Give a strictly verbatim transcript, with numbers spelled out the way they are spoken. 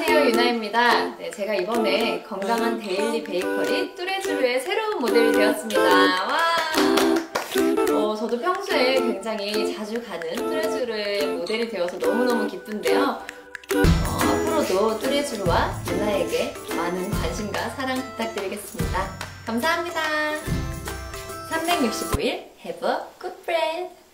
안녕하세요, 유나입니다. 네, 제가 이번에 건강한 데일리 베이커리 뚜레쥬르의 새로운 모델이 되었습니다. 와! 어, 저도 평소에 굉장히 자주 가는 뚜레쥬르의 모델이 되어서 너무너무 기쁜데요. 어, 앞으로도 뚜레쥬르와 유나에게 많은 관심과 사랑 부탁드리겠습니다. 감사합니다. 삼백육십오 일 Have a good breath!